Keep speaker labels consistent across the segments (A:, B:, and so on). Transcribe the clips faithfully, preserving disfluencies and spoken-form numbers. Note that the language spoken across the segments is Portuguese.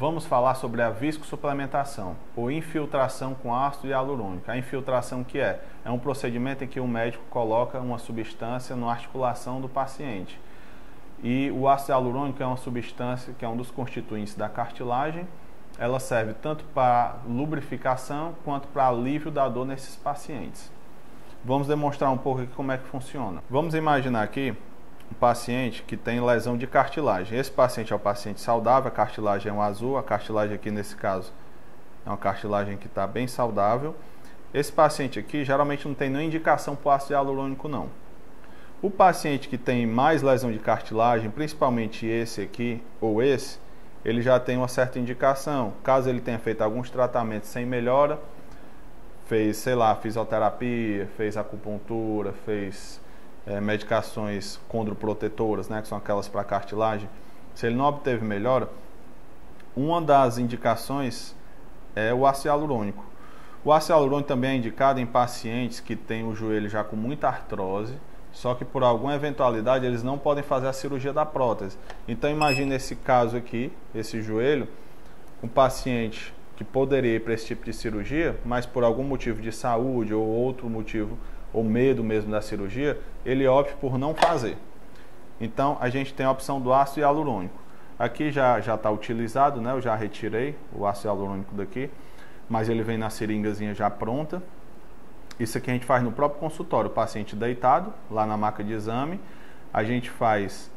A: Vamos falar sobre a viscosuplementação, ou infiltração com ácido hialurônico. A infiltração que é? É um procedimento em que o médico coloca uma substância na articulação do paciente. E o ácido hialurônico é uma substância que é um dos constituintes da cartilagem. Ela serve tanto para lubrificação quanto para alívio da dor nesses pacientes. Vamos demonstrar um pouco aqui como é que funciona. Vamos imaginar aqui um paciente que tem lesão de cartilagem. Esse paciente é o paciente saudável, a cartilagem é um azul, a cartilagem aqui nesse caso é uma cartilagem que está bem saudável. Esse paciente aqui geralmente não tem nenhuma indicação para o ácido hialurônico não. O paciente que tem mais lesão de cartilagem, principalmente esse aqui ou esse, ele já tem uma certa indicação. Caso ele tenha feito alguns tratamentos sem melhora, fez, sei lá, fisioterapia, fez acupuntura, fez é, medicações condroprotetoras, né, que são aquelas para cartilagem. Se ele não obteve melhora, uma das indicações é o ácido hialurônico. O ácido hialurônico também é indicado em pacientes que têm o joelho já com muita artrose, só que por alguma eventualidade eles não podem fazer a cirurgia da prótese. Então imagine esse caso aqui, esse joelho, um paciente que poderia ir para esse tipo de cirurgia, mas por algum motivo de saúde ou outro motivo, ou medo mesmo da cirurgia, ele opta por não fazer. Então a gente tem a opção do ácido hialurônico. Aqui já já está utilizado, né? Eu já retirei o ácido hialurônico daqui, mas ele vem na seringazinha já pronta. Isso aqui a gente faz no próprio consultório, o paciente deitado, lá na maca de exame. A gente faz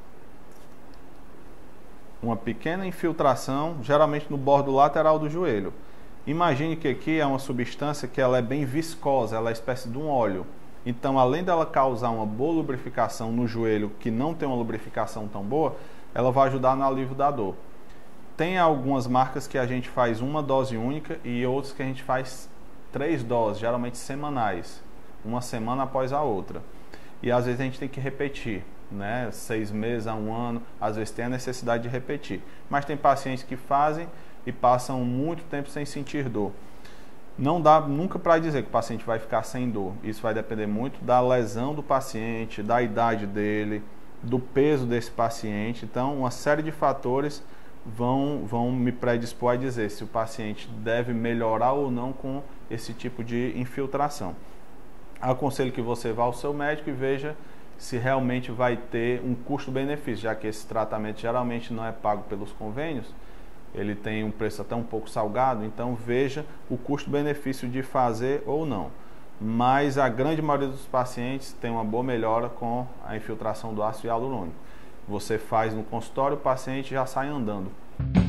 A: uma pequena infiltração, geralmente no bordo lateral do joelho. Imagine que aqui é uma substância que ela é bem viscosa, ela é uma espécie de um óleo. Então, além dela causar uma boa lubrificação no joelho, que não tem uma lubrificação tão boa, ela vai ajudar no alívio da dor. Tem algumas marcas que a gente faz uma dose única e outras que a gente faz três doses, geralmente semanais, uma semana após a outra. E às vezes a gente tem que repetir, né? Seis meses a um ano, às vezes tem a necessidade de repetir. Mas tem pacientes que fazem e passam muito tempo sem sentir dor. Não dá nunca para dizer que o paciente vai ficar sem dor. Isso vai depender muito da lesão do paciente, da idade dele, do peso desse paciente. Então, uma série de fatores vão, vão me predispor a dizer se o paciente deve melhorar ou não com esse tipo de infiltração. Aconselho que você vá ao seu médico e veja se realmente vai ter um custo-benefício, já que esse tratamento geralmente não é pago pelos convênios, ele tem um preço até um pouco salgado, então veja o custo-benefício de fazer ou não. Mas a grande maioria dos pacientes tem uma boa melhora com a infiltração do ácido hialurônico. Você faz no consultório, o paciente já sai andando.